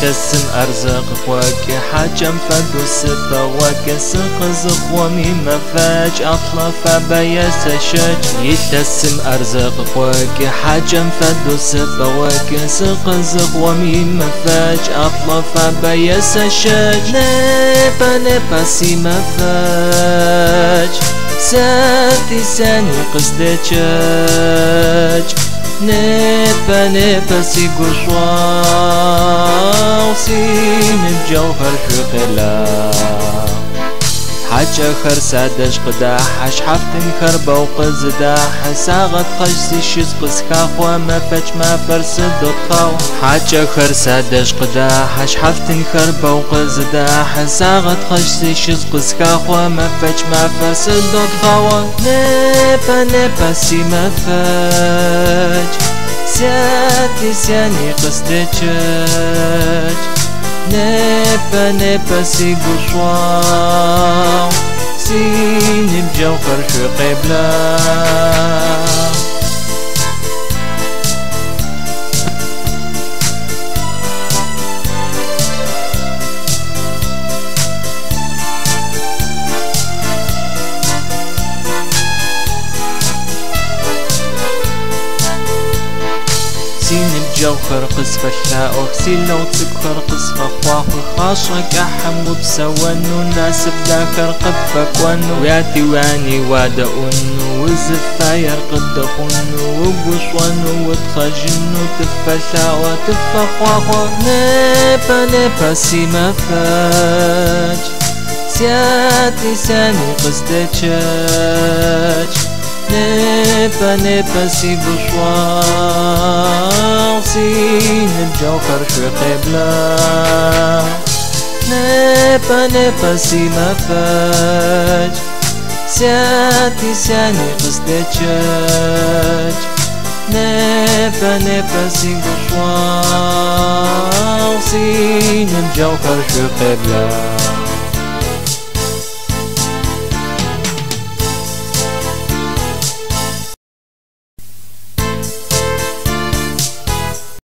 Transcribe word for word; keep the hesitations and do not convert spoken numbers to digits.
يتسم أرزق خواك حاجم فدوس فواك سقز خوامي مفاج أطلف بيس شج يتسم أرزق خواك حاجم فدوس فواك سقز خوامي مفاج أطلف بيس شج نبا نبا سي مفاج ساتي ساني قصد شج نبا نبا سي قشوا سين الجوهر شغلا حاجة خر سادش قداح حش حفتن خربا وقزداح ساغت خجسي شز قسكا خوا ما فج ما فرس دوت خاو حاجة خر سادش قداح حش حفتن خربا وقزداح ساغت خجسي شز قسكا خوا ما فج ما فرس دوت خاو نبا نبا سي ما فج سياتي سياني قصدتش نبا نبا سي قشوا سين بجوهر شو قبلا سين الجوهر قصف اللاؤه سين لو تبخر قصف اخواه خاشك احمد سوانو ناس بذاكر قفك وانو وياتي واني وادا انو وزفا يرقد خنو وقوش وانو وتخجنو تفا اللاؤه تفا اخواه نبا نبا سي مفاج سياتي ساني قصدتشاج نبا نبا سي بشوا سين الجوهر شو قبلا نبا نبا سي مفاج سياتي ساني قصدتشاج نبا نبا سي بشوا سين الجوهر شو قبلا